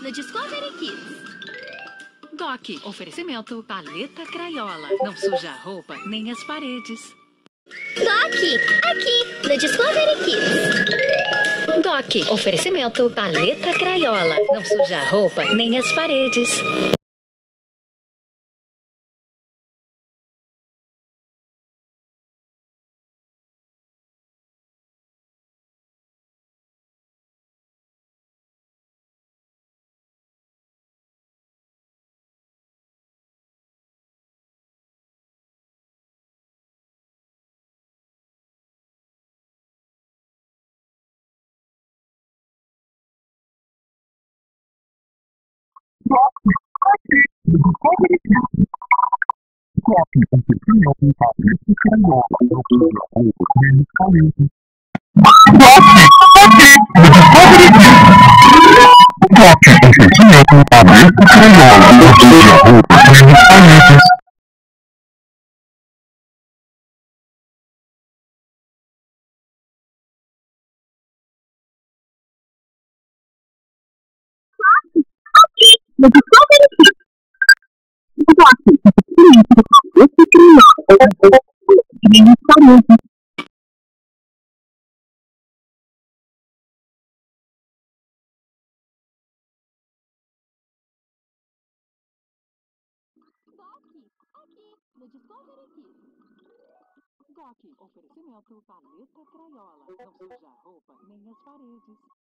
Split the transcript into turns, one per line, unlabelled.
no Discovery Kids.
Doc, oferecimento paleta Crayola. Não suja a roupa nem as paredes.
Doc, aqui no Discovery Kids.
Doc, oferecimento paleta Crayola. Não suja a roupa nem as paredes. Doc, oferecimento paleta Crayola. Não suja a roupa nem as paredes.